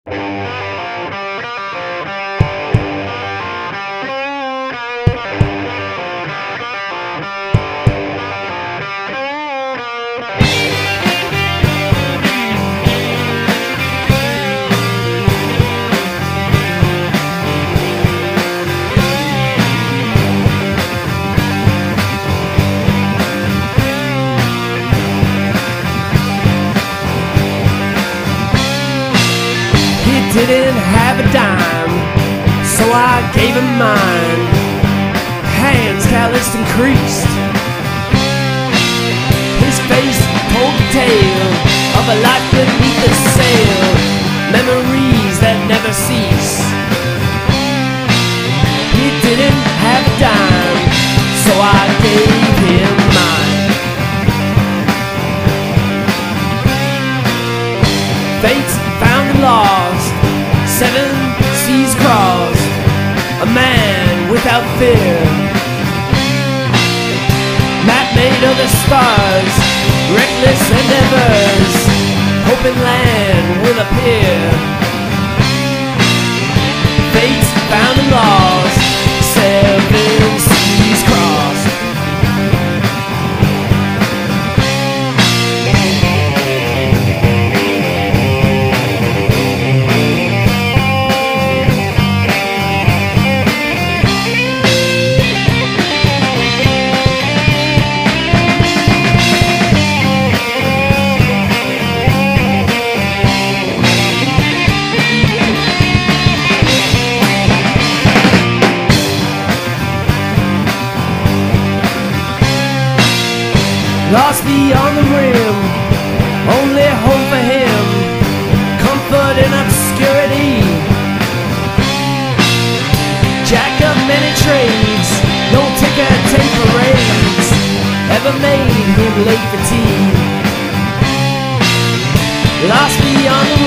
Didn't have a dime, so I gave him mine. Hands calloused and creased, his face told the tale of a life beneath the sail, memories that never cease. He didn't have a dime, so I gave him mine. Fate's found and lost, 7 seas crossed, a man without fear. Map made of the stars, reckless endeavors, hoping land will appear. Fate's found and lost, 7 seas crossed. Lost beyond the rim, only hope for him, comfort in obscurity. Jack of many trades, no ticker tape parades ever made him late for tea. Lost beyond the